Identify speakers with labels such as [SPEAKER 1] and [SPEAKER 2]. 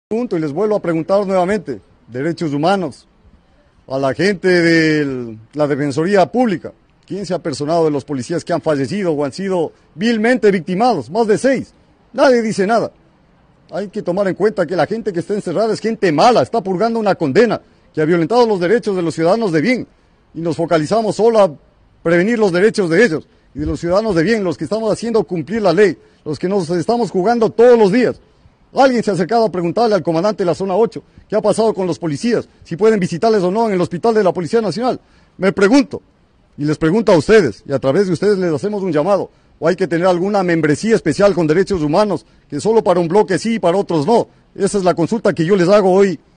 [SPEAKER 1] Punto, y les vuelvo a preguntar nuevamente, derechos humanos, a la gente de la Defensoría Pública, ¿quién se ha personado de los policías que han fallecido o han sido vilmente victimados? Más de 6. Nadie dice nada. Hay que tomar en cuenta que la gente que está encerrada es gente mala, está purgando una condena, que ha violentado los derechos de los ciudadanos de bien, y nos focalizamos solo a prevenir los derechos de ellos y de los ciudadanos de bien, los que estamos haciendo cumplir la ley, los que nos estamos jugando todos los días. Alguien se ha acercado a preguntarle al comandante de la zona 8 qué ha pasado con los policías, si pueden visitarles o no en el hospital de la Policía Nacional. Me pregunto, y les pregunto a ustedes, y a través de ustedes les hacemos un llamado, o hay que tener alguna membresía especial con derechos humanos, que solo para un bloque sí y para otros no. Esa es la consulta que yo les hago hoy